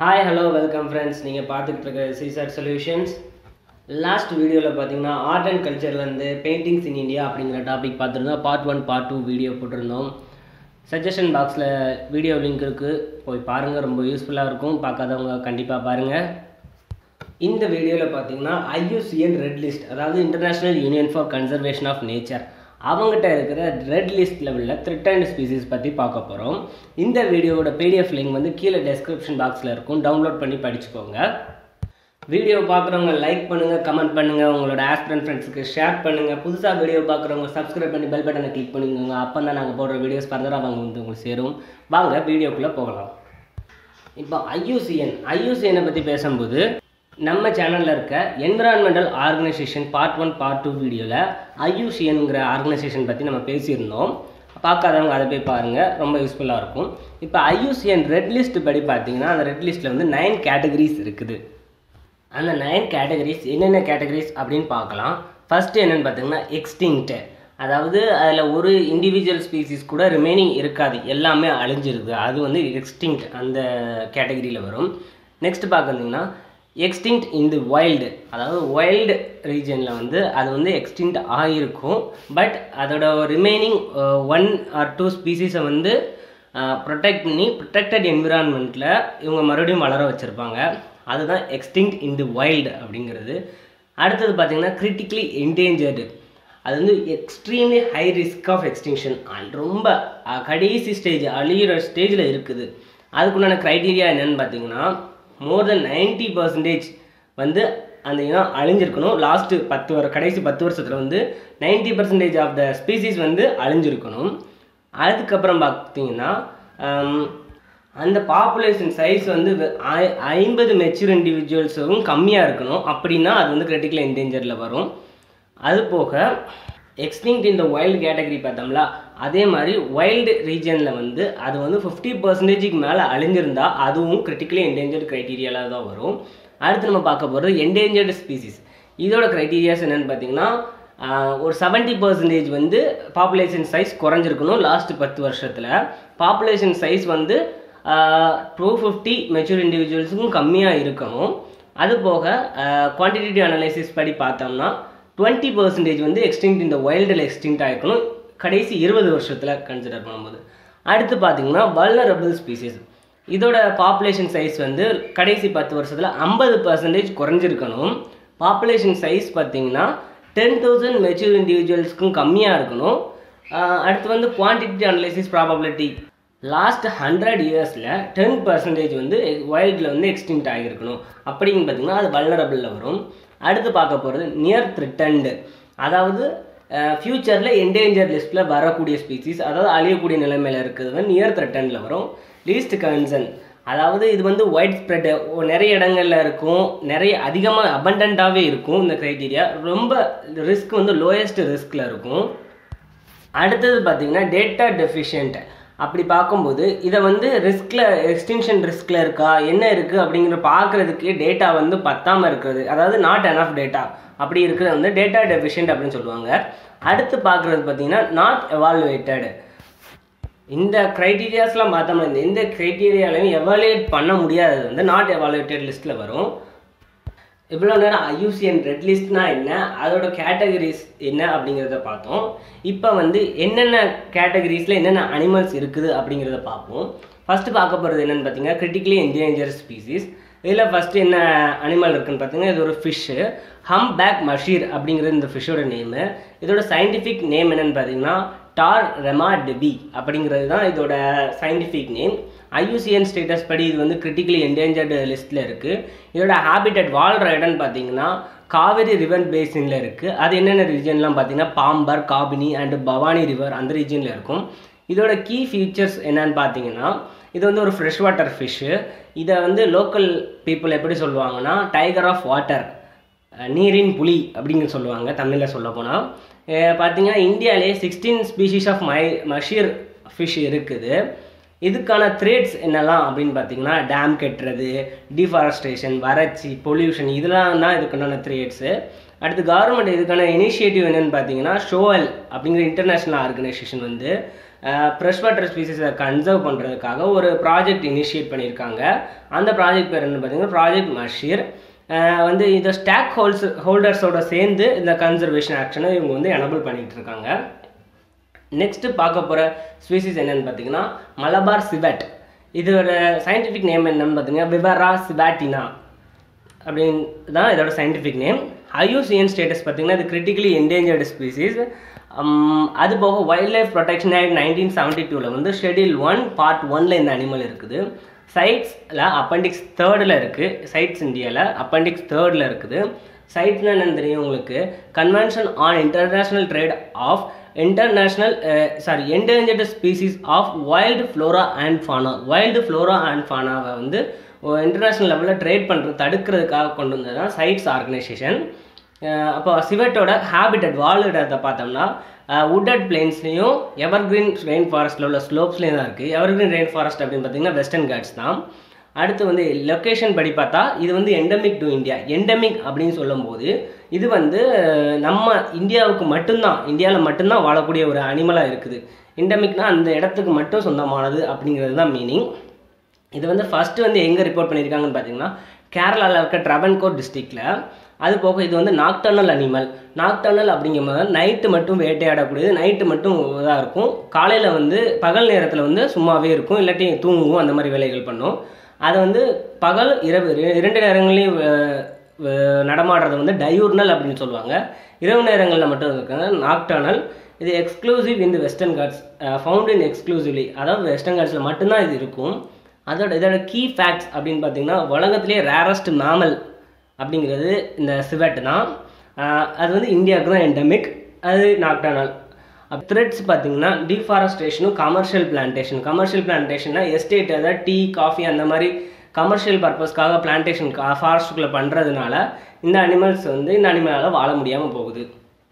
Hi, hello, welcome friends. நீங்கள் பார்த்துட்டு இருக்க CSAT Solutions. லாஸ்ட் வீடியோவில் பார்த்தீங்கன்னா ஆர்ட் அண்ட் கல்ச்சர்லேருந்து பெயிண்டிங்ஸ் இன் இந்தியா அப்படிங்கிற டாபிக் பார்த்துருந்தோம். பார்ட் 1 பார்ட் 2 வீடியோ போட்டிருந்தோம். சஜஷன் பாக்ஸில் வீடியோ லிங்க் இருக்குது, போய் பாருங்கள், ரொம்ப யூஸ்ஃபுல்லாக இருக்கும். பார்க்காதவங்க கண்டிப்பாக பாருங்கள். இந்த வீடியோவில் பார்த்தீங்கன்னா IUCN ரெட் லிஸ்ட், அதாவது international union for conservation of nature, அவங்ககிட்ட இருக்கிற ரெட் லிஸ்ட் லெவலில் த்ரெட்டன்ட் ஸ்பீசிஸ் பற்றி பார்க்க போகிறோம். இந்த வீடியோவோட PDF லிங்க் வந்து கீழே டெஸ்கிரிப்ஷன் பாக்ஸில் இருக்கும், டவுன்லோட் பண்ணி படிச்சுக்கோங்க. வீடியோ பார்க்குறவங்க லைக் பண்ணுங்கள், கமெண்ட் பண்ணுங்கள், உங்களோட ஆஸ்பிரண்ட் ஃப்ரெண்ட்ஸுக்கு ஷேர் பண்ணுங்கள். புதுசாக வீடியோ பார்க்குறவங்க சப்ஸ்கிரைப் பண்ணி பெல் பட்டனை கிளிக் பண்ணிக்கோங்க. அப்போ தான் நாங்கள் போடுற வீடியோஸ் ஃபர்தராக அவங்க வந்து உங்களுக்கு சேரும். வாங்க வீடியோக்குள்ளே போகலாம். இப்போ ஐயூசிஎனை பற்றி பேசும்போது நம்ம சேனலில் இருக்க என்விரான்மெண்டல் ஆர்கனைசேஷன் பார்ட் 1 பார்ட் 2 வீடியோவில் ஐயூசிஎன்கிற ஆர்கனைசேஷன் பற்றி நம்ம பேசியிருந்தோம். பார்க்காதவங்க அதை போய் பாருங்கள், ரொம்ப யூஸ்ஃபுல்லாக இருக்கும். இப்போ ஐயூசிஎன் ரெட் லிஸ்ட் படி பார்த்தீங்கன்னா அந்த ரெட் லிஸ்ட்டில் வந்து 9 கேட்டகரிஸ் இருக்குது. அந்த 9 கேட்டகரிஸ் என்னென்ன கேட்டகரிஸ் அப்படின்னு பார்க்கலாம். ஃபஸ்ட்டு என்னென்னு பார்த்தீங்கன்னா எக்ஸ்டிங்க்ட், அதாவது அதில் ஒரு இண்டிவிஜுவல் ஸ்பீசிஸ் கூட ரிமைனிங் இருக்காது, எல்லாமே அழிஞ்சிருது, அது வந்து எக்ஸ்டிங்க்ட் அந்த கேட்டகரியில் வரும். நெக்ஸ்ட் பார்க்குறீங்கன்னா எக்ஸ்டிங்க்ட் இன் தி வைல்டு, அதாவது வைல்டு ரீஜனில் வந்து அது வந்து எக்ஸ்டிங்க்ட் ஆகிருக்கும், பட் அதோட ரிமைனிங் 1 or 2 ஸ்பீசிஸை வந்து ப்ரொடெக்ட் பண்ணி ப்ரொடெக்டட் என்விரான்மெண்ட்டில் இவங்க மறுபடியும் வளர வச்சுருப்பாங்க. அதுதான் எக்ஸ்டிங்க்ட் இன் தி வைல்டு அப்படிங்கிறது. அடுத்தது பார்த்திங்கன்னா கிரிட்டிக்கலி என்டேஞ்சர்டு, அது வந்து extremely high risk of extinction, ரொம்ப கடைசி ஸ்டேஜ், அழியிற ஸ்டேஜில் இருக்குது. அதுக்குண்டான க்ரைட்டீரியா என்னென்னு பார்த்தீங்கன்னா மோர் தென் 90% வந்து அந்த இனம் அழிஞ்சிருக்கணும். லாஸ்ட்டு கடைசி 10 வருஷத்தில் வந்து 90% ஆஃப் த ஸ்பீசிஸ் வந்து அழிஞ்சிருக்கணும். அதுக்கப்புறம் பார்த்தீங்கன்னா அந்த பாப்புலேஷன் சைஸ் வந்து 50 மெச்சூர் இண்டிவிஜுவல்ஸும் கம்மியாக இருக்கணும். அப்படின்னா அது வந்து கிரிட்டிக்கல் என்டேஞ்சரில் வரும். அது போக extinct in the wild category பார்த்தோம்ல, அதே மாதிரி வைல்டு ரீஜனில் வந்து அது வந்து 50% மேலே அழிஞ்சிருந்தால் அதுவும் கிரிட்டிக்கலி என்டேஞ்சர்டு க்ரைட்டீரியாவில் தான் வரும். அடுத்து நம்ம பார்க்க போகிறது என்டேஞ்சர்டு ஸ்பீசிஸ். இதோட க்ரைட்டீரியாஸ் என்னென்னு பார்த்தீங்கன்னா ஒரு 70% வந்து பாப்புலேஷன் சைஸ் குறைஞ்சிருக்கணும். லாஸ்ட்டு 10 வருஷத்தில் பாப்புலேஷன் சைஸ் வந்து 250 மெச்சூர் இண்டிவிஜுவல்ஸுக்கும் கம்மியாக இருக்கணும். அது போக குவான்டிடேட்டிவ் அனலைசிஸ் படி பார்த்தோம்னா 20% வந்து எக்ஸ்டிங்க்ட் இந்த வைல்டில் எக்ஸ்டிங்க்ட் ஆகிருக்கணும் கடைசி 20 வருஷத்தில் கன்சிடர் பண்ணும்போது. அடுத்து பார்த்தீங்கன்னா வல்னரபிள் ஸ்பீசிஸ், இதோட பாப்புலேஷன் சைஸ் வந்து கடைசி 10 வருஷத்தில் 50% குறைஞ்சிருக்கணும். பாப்புலேஷன் சைஸ் பார்த்தீங்கன்னா 10,000 மெச்சூர் இண்டிவிஜுவல்ஸ்க்கும் கம்மியாக இருக்கணும். அடுத்து வந்து குவான்டிட்டி அனலைசிஸ் ப்ராபபிலிட்டி, லாஸ்ட் 100 இயர்ஸில் 10% வந்து வைல்டில் வந்து எக்ஸ்டிங்க்ட் ஆகியிருக்கணும். அப்படிங்க பார்த்தீங்கன்னா அது வல்னரபிளில் வரும். அடுத்து பார்க்க போகிறது நியர் த்ரெட்டன்டு, அதாவது ஃப்யூச்சரில் என்டேஞ்சர் லிஸ்ட்டில் வரக்கூடிய ஸ்பீசிஸ், அதாவது அழியக்கூடிய நிலைமையில் இருக்கிறது வந்து நியர் த்ரெட்டனில் வரும். லீஸ்ட் கன்சர்ன், அதாவது இது வந்து ஒயிட் ஸ்ப்ரெட், நிறைய இடங்களில் இருக்கும், நிறைய அதிகமாக அபண்டண்ட்டாகவே இருக்கும். இந்த க்ரைட்டீரியா ரொம்ப ரிஸ்க் வந்து லோயஸ்ட் ரிஸ்கில் இருக்கும். அடுத்தது பார்த்திங்கன்னா டேட்டா டெஃபிஷியன்ட். அப்படி பார்க்கும்போது இதை வந்து ரிஸ்கில் எக்ஸ்டிங்ஷன் ரிஸ்கில் இருக்கா என்ன இருக்குது அப்படிங்கிற பார்க்குறதுக்கு டேட்டா வந்து பத்தாமல் இருக்கிறது, அதாவது நாட் எனஃப் டேட்டா அப்படி இருக்கிறது வந்து டேட்டா டெஃபிஷியன்ட் அப்படின்னு சொல்லுவாங்க. அடுத்து பார்க்குறது பார்த்திங்கன்னா நாட் எவாலுவேட்டட். இந்த க்ரைட்டீரியாஸ்லாம் பார்த்தோம்னா எந்த க்ரைட்டீரியாலையும் எவாலுவேட் பண்ண முடியாதது வந்து நாட் எவாலுவேட்டட் லிஸ்ட்டில் வரும். இவ்வளோ நேரம் ஐயூசிஎன் ரெட் லிஸ்ட்னா என்ன, அதோட கேட்டகரிஸ் என்ன அப்படிங்கிறத பார்த்தோம். இப்போ வந்து என்னென்ன கேட்டகரிஸில் என்னென்ன அனிமல்ஸ் இருக்குது அப்படிங்கிறத பார்ப்போம். ஃபஸ்ட்டு பார்க்க போகிறது என்னென்னு பார்த்தீங்கன்னா கிரிட்டிக்கலி என்டேஞ்சர் ஸ்பீசிஸ். இதில் ஃபஸ்ட்டு என்ன அனிமல் இருக்குதுன்னு பார்த்தீங்கன்னா இது ஒரு ஃபிஷ்ஷு, ஹம்பேக் மஷீர் அப்படிங்கிறது இந்த ஃபிஷ்ஷோட நேமு. இதோட சயின்டிஃபிக் நேம் என்னென்னு பார்த்தீங்கன்னா டார் ரெமாடெபி அப்படிங்கிறது தான் இதோட சயின்டிஃபிக் நேம். ஐயூசிஎன் ஸ்டேட்டஸ் படி இது வந்து கிரிட்டிக்கலி என்டேஞ்சர்டு லிஸ்ட்டில் இருக்குது. இதோட ஹேபிட்டட் வாழ்கிற இடம்னு பார்த்தீங்கன்னா காவேரி ரிவர் பேசினில் இருக்குது. அது என்னென்ன ரீஜன்லாம் பார்த்தீங்கன்னா பாம்பர், காபினி அண்டு பவானி ரிவர் அந்த ரீஜனில் இருக்கும். இதோட கீ ஃபீச்சர்ஸ் என்னன்னு பார்த்தீங்கன்னா இது வந்து ஒரு ஃப்ரெஷ் வாட்டர் ஃபிஷ்ஷு. இதை வந்து லோக்கல் பீப்புள் எப்படி சொல்லுவாங்கன்னா டைகர் ஆஃப் வாட்டர், நீரின் புலி அப்படிங்கிற சொல்லுவாங்க தமிழில் சொல்ல போனால். பார்த்தீங்கன்னா இந்தியாவிலே 16 ஸ்பீஷீஸ் ஆஃப் மஷீர் ஃபிஷ் இருக்குது. இதுக்கான த்ரெட்ஸ் என்னெல்லாம் அப்படின்னு பார்த்தீங்கன்னா டேம் கட்டுறது, டிஃபாரஸ்ட்ரேஷன், வறட்சி, பொல்யூஷன், இதெல்லாம் தான் இதுக்கான த்ரெட்ஸு. அடுத்து கவர்மெண்ட் இதுக்கான இனிஷியேட்டிவ் என்னென்னு பார்த்தீங்கன்னா ஷோவல் அப்படிங்கிற இன்டர்நேஷ்னல் ஆர்கனைசேஷன் வந்து ஃப்ரெஷ் வாட்டர் ஸ்பீசிஸை கன்சர்வ் பண்ணுறதுக்காக ஒரு ப்ராஜெக்ட் இனிஷியேட் பண்ணியிருக்காங்க. அந்த ப்ராஜெக்ட் பேர் என்ன பார்த்தீங்கன்னா ப்ராஜெக்ட் மஷீர். வந்து இந்த ஸ்டாக் ஹோல்டர்ஸோட சேர்ந்து இந்த கன்சர்வேஷன் ஆக்ஷனை இவங்க வந்து எனபிள் பண்ணிகிட்டு இருக்காங்க. நெக்ஸ்ட்டு பார்க்க போகிற ஸ்பீசிஸ் என்னென்னு பார்த்தீங்கன்னா மலபார் சிவெட். இதோட சயின்டிஃபிக் நேம் என்னன்னு பார்த்தீங்கன்னா விவரா சிவாட்டினா அப்படின்னு தான் இதோட சயின்டிஃபிக் நேம். IUCN ஸ்டேட்டஸ் பார்த்தீங்கன்னா இது கிரிட்டிக்கலி என்டேஞ்சர்டு ஸ்பீசிஸ். அது போக வைல்ட் லைஃப் ப்ரொடெக்ஷன் ஆக்ட் 1972 வந்து ஷெட்யூல் 1 பார்ட் 1ல் இந்த அனிமல் இருக்குது. சைட்ஸில் அப்பெண்டிக்ஸ் 3ல் இருக்குது. சைட்ஸ் இந்தியாவில் அப்பெண்டிக்ஸ் 3ல் இருக்குது. சைட்ஸ்னால் என்னென்னு தெரியும் உங்களுக்கு, convention on international trade of endangered species of wild flora and fauna. Wild flora and ஃபானாவை வந்து இன்டர்நேஷ்னல் லெவலில் ட்ரேட் பண்ணுறது தடுக்கிறதுக்காக கொண்டு வந்தது தான் சைட்ஸ் ஆர்கனைசேஷன். அப்போ சிவெட்டோட ஹேபிட்டட் வாழ்விடத்தை பார்த்தோம்னா வுட்டட் பிளேன்ஸ்லேயும் எவர்கிரீன் ரெயின் ஃபாரஸ்ட்டில் உள்ள ஸ்லோப்ஸ்லேயும் தான் இருக்குது. எவர்கிரீன் ரெயின் ஃபாரஸ்ட் அப்படின்னு பார்த்தீங்கன்னா வெஸ்டர்ன் காட்ஸ் தான். அடுத்து வந்து லொக்கேஷன் படி பார்த்தா இது வந்து எண்டமிக் டு இந்தியா. எண்டமிக் அப்படின்னு சொல்லும்போது இது வந்து நம்ம இந்தியாவில் மட்டும்தான் வாழக்கூடிய ஒரு அனிமலாக இருக்குது. எண்டமிக்னா அந்த இடத்துக்கு மட்டும் சொந்தமானது அப்படிங்கிறது தான் மீனிங். இது வந்து ஃபஸ்ட்டு வந்து எங்கே ரிப்போர்ட் பண்ணியிருக்காங்கன்னு பார்த்தீங்கன்னா கேரளாவில் இருக்க ட்ரவன்கோர் டிஸ்ட்ரிக்டில். அது போக இது வந்து நாக்டர்னல் அனிமல். நாக்டர்னல் அப்படிங்கும்போது நைட்டு மட்டும் வேட்டையாடக்கூடியது, நைட்டு மட்டும் இதாக இருக்கும். காலையில் வந்து பகல் நேரத்தில் வந்து சும்மாவே இருக்கும், இல்லாட்டி தூங்கும், அந்த மாதிரி வேலைகள் பண்ணும். அதை வந்து பகல் இரவு 2 நேரங்களையும் நடமாடுறது வந்து டயூர்னல் அப்படின்னு சொல்லுவாங்க. இரவு நேரங்களில் மட்டும் இருக்காங்க நாக்டர்னல். இது எக்ஸ்க்ளூசிவ் இந்த Western Ghats, found in exclusively, அதாவது வெஸ்டர்ன் காட்ஸில் மட்டும்தான் இது இருக்கும். இதோட கீ ஃபேக்ட்ஸ் அப்படின்னு பார்த்தீங்கன்னா உலகத்திலே ரேரஸ்ட் மேமல் அப்படிங்கிறது இந்த சிவெட் தான். அது வந்து இந்தியாவுக்கு தான் எண்டமிக். அது நாக்டர்னல். த்ரெட்ஸ் பார்த்தீங்கன்னா டிஃபாரஸ்டேஷனும் கமர்ஷியல் பிளான்டேஷன்னா எஸ்டேட், அதாவது டீ காஃபி அந்த மாதிரி கமர்ஷியல் பர்பஸ்க்காக பிளான்டேஷன் ஃபாரஸ்ட்டுக்குள்ளே பண்ணுறதுனால இந்த அனிமலால் வாழ முடியாமல் போகுது.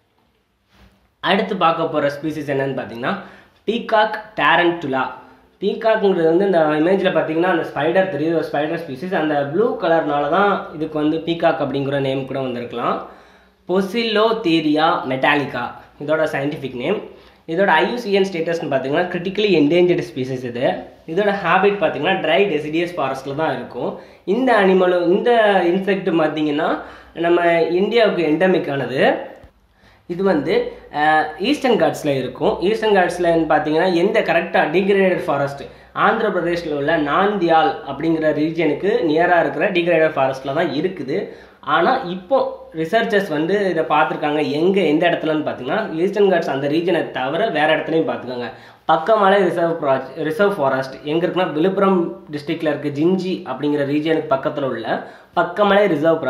அடுத்து பார்க்க போகிற ஸ்பீசிஸ் என்னன்னு பார்த்தீங்கன்னா பீகாக் டாரன்டுலா. பீகாக்ங்கிறது வந்து இந்த இமேஜில் பார்த்தீங்கன்னா அந்த ஸ்பைடர் தெரியுது, ஒரு ஸ்பைடர் ஸ்பீசிஸ். அந்த ப்ளூ கலர்னால தான் இதுக்கு வந்து பீகாக் அப்படிங்கிற நேம் கூட வந்திருக்கலாம். பொசிலோதீரியா மெட்டாலிகா இதோட சயின்டிஃபிக் நேம். இதோட IUCN ஸ்டேட்டஸ்ன்னு பார்த்தீங்கன்னா கிரிட்டிக்கலி என்டேஞ்சர்டு ஸ்பீசிஸ் இது. இதோட ஹேபிட் பார்த்தீங்கன்னா ட்ரை டெசிடியஸ் ஃபாரஸ்ட்டில் தான் இருக்கும். இந்த இன்செக்ட் பார்த்தீங்கன்னா நம்ம இந்தியாவுக்கு எண்டமிக்கானது. இது வந்து ஈஸ்டர்ன் காட்ஸில் இருக்கும். ஈஸ்டர்ன் காட்ஸில் பார்த்தீங்கன்னா எந்த கரெக்டாக டிகிரேடட் ஃபாரஸ்ட் ஆந்திர பிரதேஷில் உள்ள நாந்தியால் அப்படிங்கிற ரீஜனுக்கு நியராக இருக்கிற டிகிரேடட் ஃபாரஸ்ட்டில் தான் இருக்குது. ஆனால் இப்போ ரிசர்ச்சர்ஸ் வந்து இதை பார்த்துருக்காங்க. எந்த இடத்துலன்னு பார்த்தீங்கன்னா ஈஸ்டர்ன் காட்ஸ் அந்த ரீஜனை தவிர வேறு இடத்துலையும் பார்த்துக்கோங்க. பக்கமலை ரிசர்வ் ஃபாரஸ்ட் எங்கே இருக்குன்னா விழுப்புரம் டிஸ்ட்ரிக்டில் இருக்குது. ஜிஞ்சி அப்படிங்கிற ரீஜனுக்கு பக்கத்தில் உள்ள பக்கமலை ரிசர்வ்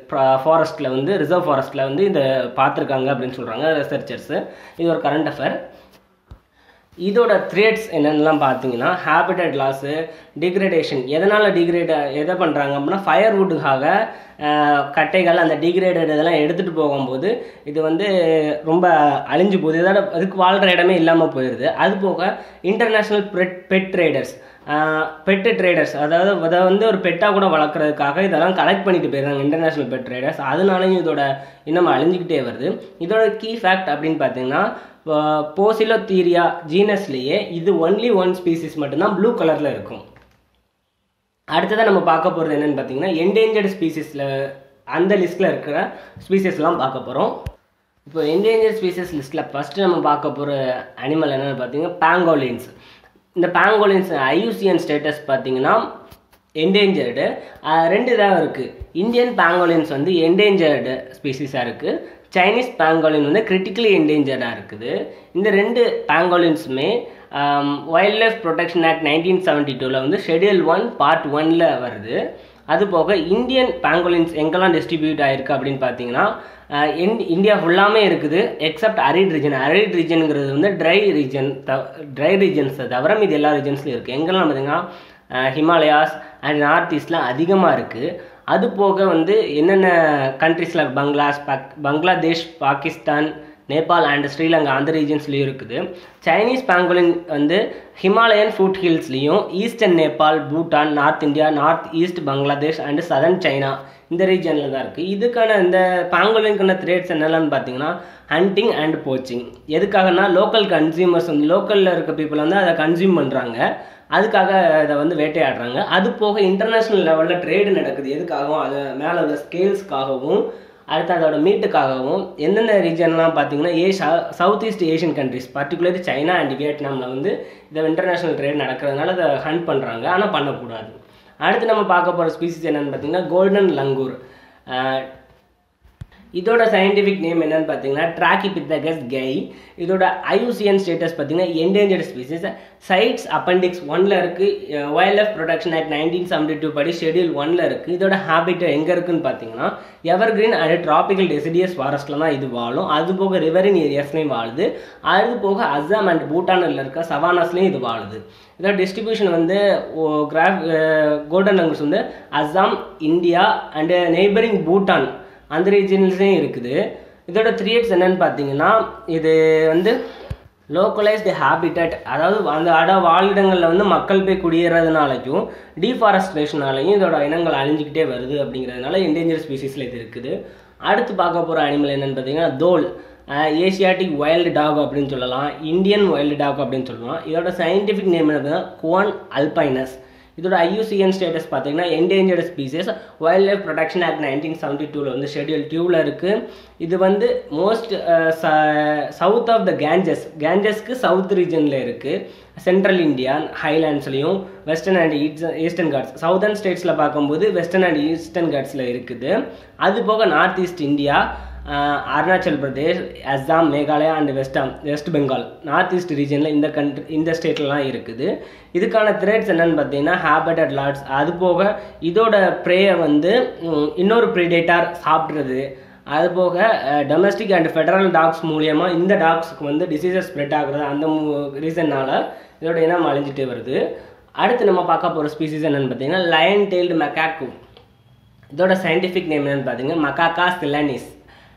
ஃபாரஸ்ட்டில் வந்து இதை பார்த்துருக்காங்க அப்படின்னு சொல்கிறாங்க ரிசர்ச்சர்ஸு. இது ஒரு கரண்ட் அஃபேர். இதோட த்ரெட்ஸ் என்னென்னலாம் பார்த்தீங்கன்னா ஹேபிட்டட் லாஸு, டிகிரேடேஷன். எதை பண்ணுறாங்க அப்படின்னா ஃபயர்வுட்டுக்காக கட்டைகள் அந்த டிகிரேடட் இதெல்லாம் எடுத்துகிட்டு போகும்போது இது வந்து ரொம்ப அழிஞ்சு போகுது. அதுக்கு வாழ்கிற இடமே இல்லாமல் போயிடுது. அது போக இன்டர்நேஷ்னல் பெட் ட்ரேடர்ஸ் அதாவது அதை வந்து ஒரு பெட்டாக கூட வளர்க்குறதுக்காக இதெல்லாம் கலெக்ட் பண்ணிட்டு போயிடுறாங்க இன்டர்நேஷ்னல் பெட் ட்ரேடர்ஸ். அதனாலையும் இதோட இன்னும் அழிஞ்சிக்கிட்டே வருது. இதோட கீ ஃபேக்ட் அப்படின்னு பார்த்தீங்கன்னா போசிலோதீரியா ஜீனஸ்லேயே இது ஒன்லி 1 ஸ்பீசிஸ் மட்டும்தான் ப்ளூ கலரில் இருக்கும். அடுத்ததான் நம்ம பார்க்க போகிறது என்னென்னு பார்த்தீங்கன்னா என்டேஞ்சர்டு ஸ்பீசிஸில் அந்த லிஸ்ட்டில் இருக்கிற ஸ்பீசிஸ்லாம் பார்க்க போகிறோம். இப்போ என்டேஞ்சர்ட் ஸ்பீசிஸ் லிஸ்ட்டில் ஃபஸ்ட்டு நம்ம பார்க்க போகிற அனிமல் என்னென்னு பார்த்தீங்கன்னா பேங்கோலின்ஸ். இந்த பேங்கோலின்ஸ் IUCN ஸ்டேட்டஸ் பார்த்தீங்கன்னா என்டேஞ்சர்டு 2 தான் இருக்குது. இந்தியன் பேங்கோலின்ஸ் வந்து என்டேஞ்சர்டு ஸ்பீசிஸாக இருக்குது. சைனீஸ் பேங்கோலின் வந்து கிரிட்டிக்கலி என்டேஞ்சர்டாக இருக்குது. இந்த 2 பேங்கோலின்ஸுமே வைல்ட் லைஃப் ப்ரொடெக்ஷன் ஆக்ட் 1972 வந்து ஷெட்யூல் 1 பார்ட் 1ல் வருது. அது போக இந்தியன் பேங்கோலின்ஸ் எங்கெல்லாம் டிஸ்ட்ரிபியூட் ஆகிருக்கு அப்படின்னு பார்த்தீங்கன்னா இந்தியா ஃபுல்லாமே இருக்குது எக்ஸப்ட் அரிட் ரீஜனுங்கிறது வந்து ட்ரை ரீஜன்ஸை தவிர இது எல்லா ரீஜன்ஸ்லையும் இருக்குது. எங்கெல்லாம் பார்த்தீங்கன்னா ஹிமாலயாஸ் அண்ட் நார்த் ஈஸ்ட்லாம் அதிகமாக இருக்குது. அது போக வந்து என்னென்ன கண்ட்ரீஸில் பங்களாதேஷ், பாகிஸ்தான், நேபாள் அண்ட் ஸ்ரீலங்கா அந்த ரீஜன்ஸ்லேயும் இருக்குது. சைனீஸ் பேங்கோலின் வந்து ஹிமாலயன் ஃபுட் ஹில்ஸ்லேயும் eastern Nepal, Bhutan, north India, north east Bangladesh and southern China இந்த ரீஜனில் தான் இருக்குது. இதுக்கான இந்த பேங்கோலினுக்கான த்ரெட்ஸ் என்னென்னு பார்த்தீங்கன்னா ஹண்டிங் அண்ட் போச்சிங். எதுக்காகனா லோக்கல் கன்சியூமர்ஸ் வந்து லோக்கலில் இருக்க பீப்புள் வந்து அதை கன்சியூம் பண்ணுறாங்க, அதுக்காக அதை வந்து வேட்டையாடுறாங்க. அது போக இன்டர்நேஷ்னல் லெவலில் ட்ரேடு நடக்குது. எதுக்காகவும் அது மேலே உள்ள ஸ்கேல்ஸ்க்காகவும் அடுத்து அதோட மீட்டுக்காகவும். எந்தெந்த ரீஜன்லாம் பார்த்தீங்கன்னா south east Asian countries particularly China and வியட்நாமில் வந்து இந்த இன்டர்நேஷ்னல் ட்ரேட் நடக்கிறதுனால அதை ஹண்ட் பண்ணுறாங்க, ஆனால் பண்ணக்கூடாது. அடுத்து நம்ம பார்க்க போகிற ஸ்பீசிஸ் என்னென்னு பார்த்தீங்கன்னா கோல்டன் லங்கூர். இதோட சயின்டிஃபிக் நேம் என்னன்னு பார்த்தீங்கன்னா ட்ராக்கிபித்தகஸ் கை. இதோட IUCN ஸ்டேட்டஸ் பார்த்தீங்கன்னா என்டேஞ்சர்ட் ஸ்பீசிஸ். சைட்ஸ் அப்பெண்டிக்ஸ் 1ல் இருக்குது. வைல்ட் லைஃப் ப்ரொடெக்ஷன் ஆக்ட் 1972 படி ஷெடியூல் 1ல் இருக்குது. இதோட ஹேபிட் எங்கே இருக்குன்னு பார்த்தீங்கன்னா எவர்கிரீன் அண்ட் ட்ராபிக்கல் டெசிடியஸ் ஃபாரஸ்ட்டில் தான் இது வாழும். அது போக ரிவரின் ஏரியாஸ்லையும் வாழுது. அது போக அஸ்ஸாம் அண்ட் பூட்டானில் இருக்க சவானாஸ்லேயும் இது வாழுது. இதோட டிஸ்ட்ரிபியூஷன் வந்து கோல்டன் லங்கூர்ஸ் வந்து Assam, India and neighbouring Bhutan அந்த ரீஜன்ஸ்லேயும் இருக்குது. இதோட த்ரீட்ஸ் என்னென்னு பார்த்தீங்கன்னா இது வந்து லோக்கலைஸ்டு ஹேபிட்டட், அதாவது அந்த வாழிடங்களில் வந்து மக்கள் போய் குடியேறதுனாலையும் டீஃபாரஸ்ட்ரேஷனாலையும் இதோட இனங்கள் அழிஞ்சிக்கிட்டே வருது. அப்படிங்கிறதுனால என்டேஞ்சர் ஸ்பீசிஸில் இது இருக்குது. அடுத்து பார்க்க போகிற அனிமல் என்னென்னு பார்த்தீங்கன்னா தோல். ஏசியாட்டிக் வைல்டு டாக் அப்படின்னு சொல்லலாம், இந்தியன் வைல்டு டாக் அப்படின்னு சொல்லலாம். இதோட சயின்டிஃபிக் நேம் என்னதுன்னா குவான் அல்பைனஸ். இதோட IUCN ஸ்டேட்டஸ் பார்த்தீங்கன்னா endangered species. Wild life protection act 1972 வந்து ஷெடியூல் 2ல் இருக்குது. இது வந்து மோஸ்ட் சவுத் ஆஃப் த கேஞ்சஸ்க்கு சவுத் ரீஜனில் இருக்குது. சென்ட்ரல் இந்தியா ஹைலாண்ட்ஸ்லையும் western and eastern Ghats, southern ஸ்டேட்ஸில் பார்க்கும்போது வெஸ்டர்ன் அண்ட் ஈஸ்டர்ன் காட்ஸில் இருக்குது. அது போக north east India, Arunachal Pradesh, Assam, Meghalaya and west Bengal north east ரீஜனில் இந்த ஸ்டேட்லலாம் இருக்குது. இதுக்கான த்ரெட்ஸ் என்னென்னு பார்த்தீங்கன்னா ஹேபிட்டட் லாட்ஸ். அது போக இதோட ப்ரேயை வந்து இன்னொரு ப்ரிடேட்டார் சாப்பிட்றது. அது போக டொமஸ்டிக் அண்ட் ஃபெடரல் டாக்ஸ் மூலியமாக இந்த டாக்ஸுக்கு வந்து டிசீசஸ் ஸ்ப்ரெட் ஆகுறது. அந்த ரீசன்னால் இதோட இனம் அழிஞ்சிட்டே வருது. அடுத்து நம்ம பார்க்க போகிற ஸ்பீசிஸ் என்னென்னு பார்த்தீங்கன்னா லயன் டெயில்டு மெக்காக்கு. இதோட சயின்டிஃபிக் நேம் என்னென்னு பார்த்தீங்கன்னா மக்காக்கா சிலனிஸ்.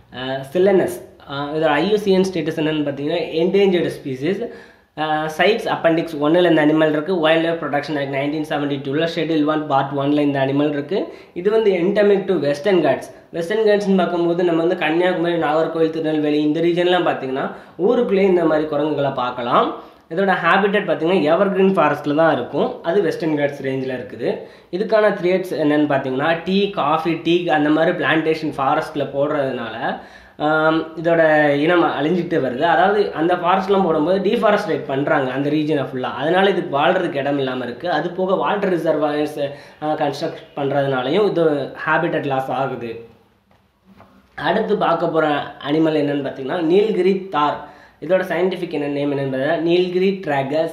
இதோட IUCN ஸ்டேட்டஸ் என்னென்னு பார்த்தீங்கன்னா என்டேஞ்சர்டு ஸ்பீசிஸ். சைட்ஸ் அப்பெண்டிக்ஸ் 1ல் இந்த அனிமல் இருக்குது. வைல்ட் life protection act 1972 schedule 1 part 1ல் இந்த அனிமல் இருக்குது. இது வந்து endemic to Western Ghats. Western காட்ஸ்ன்னு பார்க்கும்போது நம்ம வந்து கன்னியாகுமரி, நாகர்கோவில், திருநெல்வேலி இந்த ரீஜன்லாம் பார்த்தீங்கன்னா ஊருக்குள்ளேயே இந்த மாதிரி குரங்குகளை பார்க்கலாம். இதோட ஹேபிட்டட் பார்த்தீங்கன்னா எவர்கிரீன் ஃபாரஸ்ட்டில் தான் இருக்கும். அது வெஸ்டர்ன் காட்ஸ் ரேஞ்சில் இருக்குது. இதுக்கான த்ரெட்ஸ் என்னென்னு பார்த்தீங்கன்னா காஃபி, டீ அந்த மாதிரி பிளான்டேஷன் ஃபாரஸ்ட்டில் போடுறதுனால இதோட இனம் அழிஞ்சிக்கிட்டு வருது. அதாவது அந்த ஃபாரஸ்ட்லாம் போடும்போது டீஃபாரஸ்ட்ரேட் பண்ணுறாங்க அந்த ரீஜனை ஃபுல்லாக. அதனால் இதுக்கு வாழ்கிறதுக்கு இடம் இல்லாமல் இருக்குது. அது போக வாட்டர் ரிசர்வாயர்ஸ் கன்ஸ்ட்ரக்ட் பண்ணுறதுனாலையும் இது ஹேபிட்டட் லாஸ் ஆகுது. அடுத்து பார்க்க போகிற அனிமல் என்னென்னு பார்த்தீங்கன்னா நீல்கிரி தார். இதோட சயின்டிஃபிக் நேம் என்னென்னு பார்த்தீங்கன்னா நீல்கிரி ட்ராகஸ்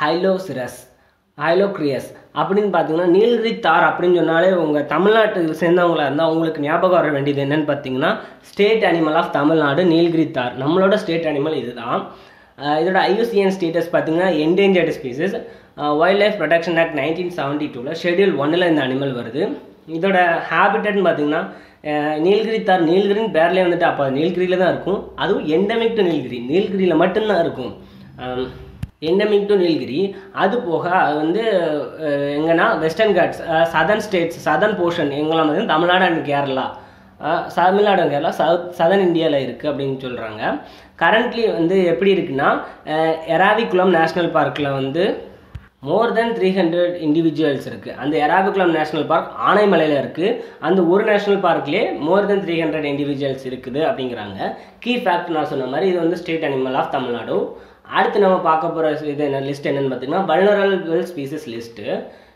ஹைலோக்ரியஸ் அப்படின்னு பார்த்தீங்கன்னா நீல்கிரி தார் அப்படின்னு சொன்னாலே உங்கள் தமிழ்நாட்டுக்கு சேர்ந்தவங்களாக இருந்தால் உங்களுக்கு ஞாபகம் வர வேண்டியது என்னென்னு பார்த்தீங்கன்னா state animal of Tamil Nadu Nilgiri tahr. நம்மளோட ஸ்டேட் அனிமல் இதுதான். இதோட IUCN ஸ்டேட்டஸ் பார்த்தீங்கன்னா endangered species. Wild life protection act 1972 schedule 1ல் இந்த அனிமல் வருது. இதோட ஹேபிட்டட்னு பார்த்தீங்கன்னா நீல்கிரி தார், நீல்கிரின்னு பேர்லேயே வந்துட்டு அப்போ நீல்கிரியில் தான் இருக்கும். அதுவும் எண்டமிக் டு நீல்கிரியில் மட்டும்தான் இருக்கும். Endemic to Nilgiri. அது போக அது வந்து எங்கன்னா Western Ghats, southern states, southern portion எங்கெல்லாம் வந்து Tamil Nadu and Kerala, Tamil Nadu and Kerala southern இந்தியாவில் இருக்குது அப்படின்னு சொல்கிறாங்க. கரண்ட்லி வந்து எப்படி இருக்குன்னா எராவிகுளம் நேஷ்னல் பார்க்கில் வந்து மோர் தென் 300 இண்டிவிஜுவல்ஸ் இருக்குது. அந்த எராவிகுளம் நேஷ்னல் பார்க் ஆனைமலையில் இருக்குது. அந்த ஒரு நேஷ்னல் பார்க்லேயே மோர் தென் 300 இண்டிவிஜுவல்ஸ் இருக்குது அப்படிங்கிறாங்க. கீ ஃபேக்ட் நான் சொன்ன மாதிரி இது வந்து ஸ்டேட் அனிமல் ஆஃப் தமிழ்நாடு. அடுத்து நம்ம பார்க்க போகிற இது என்ன லிஸ்ட் என்னென்னு பார்த்தீங்கன்னா வல்னரபிள் ஸ்பீசிஸ் லிஸ்ட்டு.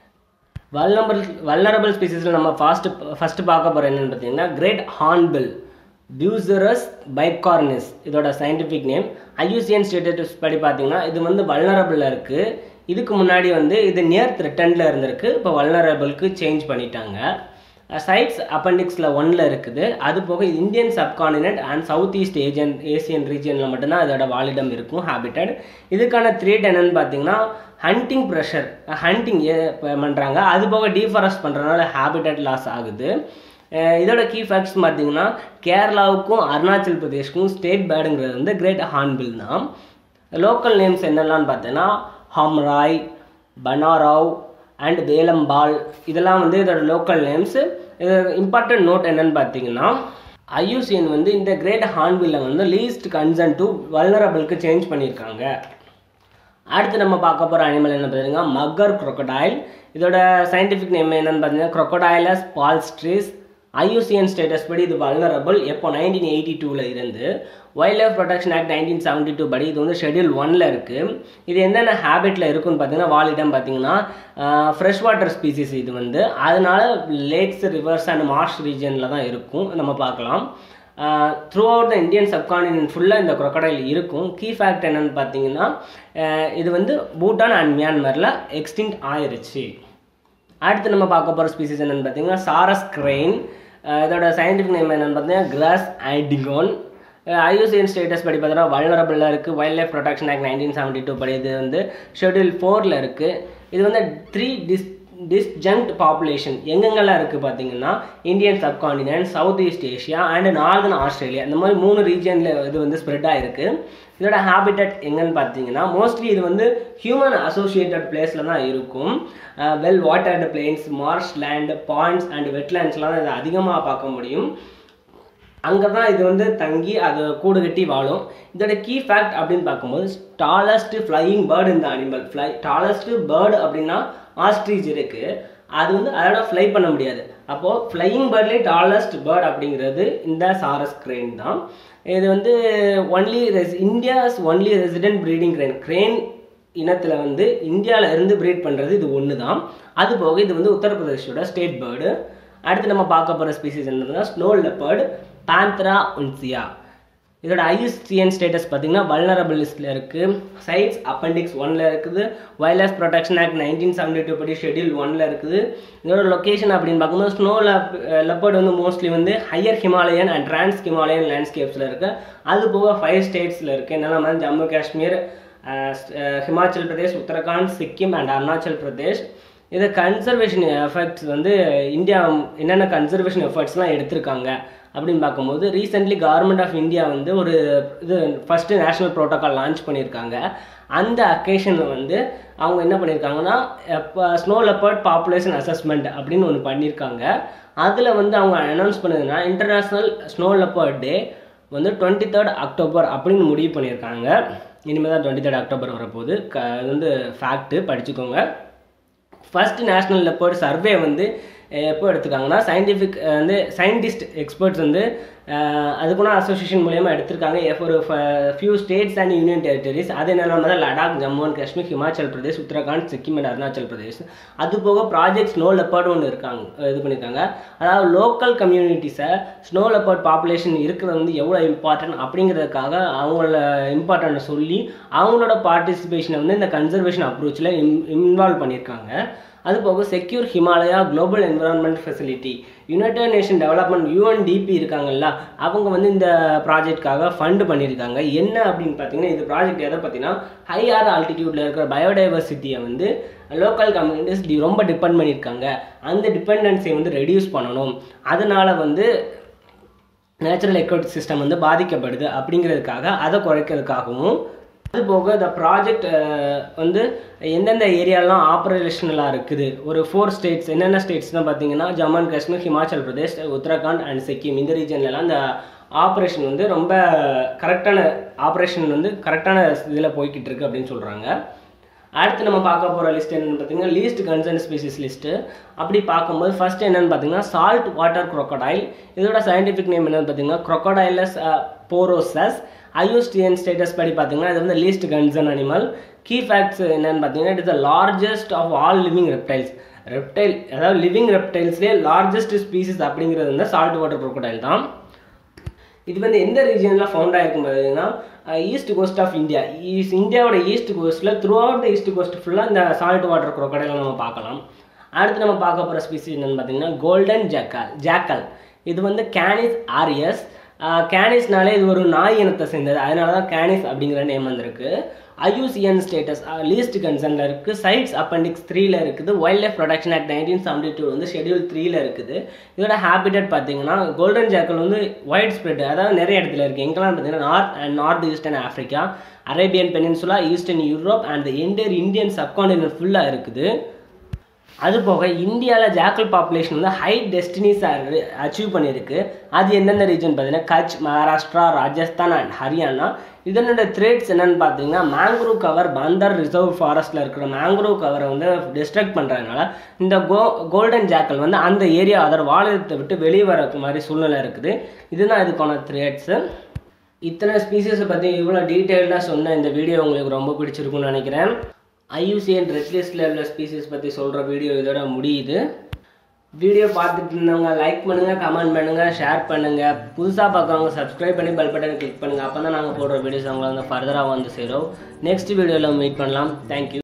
வல்னரபிள் ஸ்பீசிஸில் நம்ம ஃபஸ்ட்டு பார்க்க போகிற என்னென்னு பார்த்தீங்கன்னா கிரேட் ஹார்ன்பில் பியூசரஸ் பைகார்னிஸ். இதோட சயின்டிஃபிக் நேம். IUCN ஸ்டேட்டஸ் படி பார்த்தீங்கன்னா இது வந்து வல்னரபிளில் இருக்குது. இதுக்கு முன்னாடி வந்து இது நியர் த்ரெட்டனில் இருந்திருக்கு. இப்போ வல்னரபிளுக்கு சேஞ்ச் பண்ணிட்டாங்க. சைட்ஸ் அப்பெண்டிக்ஸில் 1ல் இருக்குது. அது போக Indian subcontinent and south east Asian ரீஜனில் மட்டும்தான் இதோட வாழிடம் இருக்கும் ஹேபிட்டட். இதுக்கான த்ரெட் என்னென்னு பார்த்தீங்கன்னா ஹண்டிங் ப்ரெஷர், ஹண்டிங் பண்ணுறாங்க. அது போக டீஃபாரஸ்ட் பண்ணுறதுனால ஹேபிட்டட் லாஸ் ஆகுது. இதோட கீ ஃபேக்ட்ஸ் பார்த்தீங்கன்னா கேரளாவுக்கும் அருணாச்சல் பிரதேஷ்க்கும் ஸ்டேட் பேர்டுங்கிறது வந்து கிரேட் ஹார்ன்பில் தான். லோக்கல் நேம்ஸ் என்னெல்லாம்னு பார்த்தீங்கன்னா ஹம்ராய், பனாராவ் அண்ட் வேலம்பால் இதெல்லாம் வந்து இதோட லோக்கல் நேம்ஸு. இது இம்பார்ட்டன்ட் நோட் என்னென்னு பார்த்தீங்கன்னா IUCN வந்து இந்த கிரேட் ஹார்ன்பில்லை வந்து லீஸ்ட் கன்சர்ன் டு வல்னரபிளுக்கு சேஞ்ச் பண்ணியிருக்காங்க. அடுத்து நம்ம பார்க்க போகிற அனிமல் என்ன பார்த்தீங்கன்னா மக்கர் crocodile. இதோட சயின்டிஃபிக் நேம் என்னென்னு பார்த்தீங்கன்னா crocodilus palstris. IUCN ஸ்டேட்டஸ் படி இது வல்னரபிள். எப்போ 1982 இருந்து வைல்ட் லைஃப் ப்ரொடெக்ஷன் ஆக்ட் 1972 படி இது வந்து ஷெட்யூல் 1 இருக்குது. இது என்னென்ன ஹேபிட்டில் இருக்குன்னு பார்த்தீங்கன்னா வாலிடம் பார்த்தீங்கன்னா ஃப்ரெஷ் வாட்டர் ஸ்பீசிஸ் இது வந்து, அதனால லேக்ஸ், ரிவர்ஸ் அண்ட் மார்ஷ் ரீஜனில் தான் இருக்கும். நம்ம பார்க்கலாம் throughout the Indian subcontinent ஃபுல்லாக இந்த crocodile இருக்கும். கீ ஃபேக்ட் என்னென்னு பார்த்தீங்கன்னா இது வந்து பூட்டான் அண்ட் மியான்மரில் எக்ஸ்டிங்க்ட் ஆயிடுச்சு. அடுத்து நம்ம பார்க்க போகிற ஸ்பீசிஸ் என்னென்னு பார்த்தீங்கன்னா சாரஸ் கிரெயின். இதோட சயின்டிஃபிக் நேம் என்னென்னு பார்த்தீங்கன்னா கிராஸ் ஐடிகோன். IUCN ஸ்டேட்டஸ் படி பார்த்தீங்கன்னா வல்னரபிளாக இருக்குது. வைல்ட் லைஃப் ப்ரொடெக்ஷன் ஆக்ட் 1972 படி இது வந்து ஷெட்யூல் 4 இருக்குது. இது வந்து 3 டிஸ்ஜங்க்ட் பாப்புலேஷன் எங்கெங்கெல்லாம் இருக்குது பார்த்தீங்கன்னா Indian subcontinent, south east Asia and northern Australia, இந்த மாதிரி 3 ரீஜனில் இது வந்து ஸ்ப்ரெட் ஆகிருக்கு. இதோட ஹேபிட்டட் எங்கன்னு பார்த்தீங்கன்னா மோஸ்ட்லி இது வந்து ஹியூமன் அசோசியேட்டட் பிளேஸில் தான் இருக்கும். Well watered plains, marsh land, ponds and வெட்லேண்ட்ஸ்லாம் இதை அதிகமாக பார்க்க முடியும். அங்கே தான் இது வந்து தங்கி அது கூடு கட்டி வாழும். இதோட கீ ஃபேக்ட் அப்படின்னு பார்க்கும்போது டாலஸ்ட் ஃப்ளையிங் பேர்டு இந்த அனிமல். டாலஸ்ட் பேர்டு அப்படின்னா ஆஸ்ட்ரிச் இருக்குது, அது வந்து அதோட ஃப்ளை பண்ண முடியாது. அப்போது ஃப்ளையிங் பேர்ட்லேயே டாலஸ்ட் பேர்ட் அப்படிங்கிறது இந்த சாரஸ் கிரெயின் தான். இது வந்து India's only resident breeding crane இனத்தில் வந்து இந்தியாவில் இருந்து ப்ரீட் பண்ணுறது இது ஒன்று தான். அது போக இது வந்து உத்தரப்பிரதேஷோட ஸ்டேட் பேர்டு. அடுத்து நம்ம பார்க்க போகிற ஸ்பீசிஸ் என்னன்னா ஸ்னோ லெப்பர்டு பேந்த்ரா உன்சியா. இதோட IUCN ஸ்டேட்டஸ் பார்த்தீங்கன்னா வல்னரபிள் லிஸ்ட்டில் இருக்குது. சைட்ஸ் அப்பெண்டிக்ஸ் 1 இருக்குது. வைல்ட் லைஃப் ப்ரொடெக்ஷன் ஆக்ட் 1972 படி ஷெட்யூல் 1 இருக்குது. இதோட லொக்கேஷன் அப்படின்னு பார்க்கும்போது ஸ்னோ லெப்பர்டு வந்து மோஸ்ட்லி வந்து higher Himalayan and trans Himalayan லேண்ட்ஸ்கேப்ஸில் இருக்குது. அது போக 5 ஸ்டேட்ஸில் இருக்குது. என்னென்ன மாதிரி ஜம்மு காஷ்மீர், ஹிமாச்சல் பிரதேஷ், உத்தரகாண்ட், சிக்கிம் அண்ட் அருணாச்சல் பிரதேஷ். இதை கன்சர்வேஷன் எஃபர்ட்ஸ் வந்து இந்தியா என்னென்ன கன்சர்வேஷன் எஃபர்ட்ஸ்லாம் எடுத்திருக்காங்க அப்படின்னு பார்க்கும்போது ரீசெண்ட்லி கவர்மெண்ட் ஆஃப் இந்தியா வந்து ஒரு இது ஃபஸ்ட்டு நேஷ்னல் ப்ரோட்டோக்கால் லான்ச் பண்ணியிருக்காங்க. அந்த அக்கேஷனில் வந்து அவங்க என்ன பண்ணியிருக்காங்கன்னா இப்போ ஸ்னோ லெப்பர்ட் பாப்புலேஷன் அசஸ்மெண்ட் அப்படின்னு ஒன்று பண்ணியிருக்காங்க. அதில் வந்து அவங்க அனௌன்ஸ் பண்ணதுன்னா இன்டர்நேஷ்னல் ஸ்னோ லெப்பர்ட் டே வந்து 23rd October அப்படின்னு முடிவு பண்ணியிருக்காங்க. இனிமேல் தான் 23rd October வரப்போகுது. இது வந்து ஃபேக்ட்டு படிச்சுக்கோங்க. ஃபர்ஸ்ட் நேஷ்னல் லெப்பர்ட் சர்வே வந்து எப்போ எடுத்துருக்காங்கன்னா சயின்டிஸ்ட் எக்ஸ்பர்ட்ஸ் வந்து அதுக்குன்னா அசோசியேஷன் மூலியமாக எடுத்திருக்காங்க. ஒரு few states and union territories. அது என்னென்னா லடாக், ஜம்மு அண்ட் காஷ்மீர், ஹிமாச்சல் பிரதேஷ், உத்தரகாண்ட், சிக்கிம் அண்ட் அருணாச்சல் பிரதேஷ். அது போக ப்ராஜெக்ட் ஸ்னோ லெப்பர்டு ஒன்று இது பண்ணியிருக்காங்க. அதாவது லோக்கல் கம்யூனிட்டிஸை ஸ்னோ லெப்பர்ட் பாப்புலேஷன் இருக்கிறது வந்து எவ்வளோ இம்பார்ட்டன்ட் அப்படிங்கிறதுக்காக அவங்களோட இம்பார்ட்டன்ட் சொல்லி அவங்களோட பார்ட்டிசிபேஷனை வந்து இந்த கன்சர்வேஷன் அப்ரோச்சில் இன்வால்வ் பண்ணியிருக்காங்க. அது போக secure Himalaya global environment facility, united nation development UNDP இருக்காங்கல்ல, அவங்க வந்து இந்த ப்ராஜெக்ட்காக ஃபண்டு பண்ணியிருக்காங்க. என்ன அப்படின்னு பார்த்தீங்கன்னா இது ப்ராஜெக்ட் எதை பார்த்தீங்கன்னா ஹையர் ஆல்டிடியூட்டில் இருக்கிற பயோடைவர்சிட்டியை வந்து லோக்கல் கம்யூனிட்டிஸ் ரொம்ப டிபெண்ட் பண்ணியிருக்காங்க. அந்த டிபெண்டன்சியை வந்து ரெடியூஸ் பண்ணணும். அதனால் வந்து நேச்சுரல் எக்கோ சிஸ்டம் வந்து பாதிக்கப்படுது அப்படிங்கிறதுக்காக அதை குறைக்கிறதுக்காகவும், அது போக இந்த ப்ராஜெக்ட் வந்து எந்தெந்த ஏரியாலாம் ஆப்ரேஷனலாக இருக்குது ஒரு 4 ஸ்டேட்ஸ் என்னென்ன ஸ்டேட்ஸ் தான் பார்த்தீங்கன்னா ஜம்மு அண்ட் காஷ்மீர், ஹிமாச்சல் பிரதேஷ், உத்தரகாண்ட் அண்ட் சிக்கிம். இந்த ரீஜன்லலாம் இந்த ஆப்ரேஷன் வந்து ரொம்ப கரெக்டான இதில் போய்கிட்டு இருக்கு அப்படின்னு சொல்கிறாங்க. அடுத்து நம்ம பார்க்க போகிற லிஸ்ட் என்னென்னு பார்த்தீங்கன்னா லீஸ்ட் கன்சர்ன் ஸ்பீசிஸ் லிஸ்ட்டு. அப்படி பார்க்கும்போது ஃபர்ஸ்ட் என்னென்னு பார்த்தீங்கன்னா சால்ட் வாட்டர் crocodile. இதோட சயின்டிஃபிக் நேம் என்னென்னு பார்த்தீங்கன்னா Crocodylus porosus. IUCN ஸ்டேட்டஸ் படி பார்த்தீங்கன்னா இது வந்து least concern animal. Key facts என்னென்னு பார்த்தீங்கன்னா it is the largest of all living reptiles. அதாவது லிவிங் ரெப்டைல்ஸ்லேயே லார்ஜஸ்ட் ஸ்பீசிஸ் அப்படிங்கிறது வந்து சால்ட் வாட்டர் crocodile தான். இது வந்து எந்த ரீஜனில் ஃபவுண்ட் ஆகிருக்கும் பார்த்தீங்கன்னா ஈஸ்ட் கோஸ்ட் ஆஃப் இந்தியா. இந்தியாவோட ஈஸ்ட் கோஸ்ட்டில் throughout the east coast ஃபுல்லாக இந்த சால்ட் வாட்டர் crocodile நம்ம பார்க்கலாம். அடுத்து நம்ம பார்க்க போகிற ஸ்பீசிஸ் என்னென்னு பார்த்தீங்கன்னா கோல்டன் ஜாக்கல். இது வந்து கேனிஸ் ஆரியஸ். கேனிஸ்னாலே இது ஒரு நாய் இனத்தை சேர்ந்தது, அதனால தான் கேனிஸ் அப்படிங்கிற நேம் வந்திருக்கு. ஐயூசிஎன் ஸ்டேட்டஸ் லீஸ்ட் கன்சர்னில் இருக்குது. சைட்ஸ் அப்பெண்டிக்ஸ் 3ல இருக்குது. வைல்ட் லைஃப் ப்ரொடெக்ஷன் ஆக்ட் 1972 வந்து ஷெட்யூல் 3ல இருக்குது. இதோட ஹேபிட்டட் பார்த்தீங்கன்னா கோல்டன் ஜாக்கல் வந்து வைட் ஸ்ப்ரெட், அதாவது நிறைய இடத்துல இருக்குது. எங்கெல்லாம் பார்த்தீங்கன்னா north and north eastern Africa, Arabian peninsula, eastern Europe and entire Indian subcontinent ஃபுல்லாக இருக்குது. அது போக இந்தியாவில் ஜாக்கல் பாப்புலேஷன் வந்து ஹை டெஸ்டினிஸ் அச்சீவ் பண்ணியிருக்கு. அது எந்தெந்த ரீஜன் பார்த்தீங்கன்னா கட்ச், மகாராஷ்டிரா, ராஜஸ்தான் அண்ட் ஹரியானா. இதனோட த்ரெட்ஸ் என்னென்னு பார்த்தீங்கன்னா மேங்க்ரூவ் கவர், பந்தர் ரிசர்வ் ஃபாரஸ்ட்டில் இருக்கிற மேங்க்ரூவ் கவரை வந்து டிஸ்ட்ரக்ட் பண்ணுறதுனால இந்த கோல்டன் ஜாக்கல் வந்து அந்த ஏரியா அதோட வாழிடத்தை விட்டு வெளியே வர மாதிரி சூழ்நிலை இருக்குது. இதுதான் இதுக்கான த்ரெட்ஸு. இத்தனை ஸ்பீசிஸை பற்றி இவ்வளோ டீட்டெயில்டாக சொன்ன இந்த வீடியோ உங்களுக்கு ரொம்ப பிடிச்சிருக்குன்னு நினைக்கிறேன். ஐயூசிஎன் ரெட் லிஸ்ட்டில் உள்ள ஸ்பீசிஸ் பற்றி சொல்கிற வீடியோ இதோட முடியுது. வீடியோ பார்த்துட்டு இருந்தவங்க லைக் பண்ணுங்கள், கமெண்ட் பண்ணுங்கள், ஷேர் பண்ணுங்கள். புதுசாக பார்க்குறவங்க சப்ஸ்கிரைப் பண்ணி பெல் பட்டன் கிளிக் பண்ணுங்கள். அப்போ தான் நாங்கள் போடுற வீடியோஸ் அவங்களை வந்து ஃபர்தராக வந்து சேரும். நெக்ஸ்ட் வீடியோவில் மீட் பண்ணலாம். தேங்க்யூ.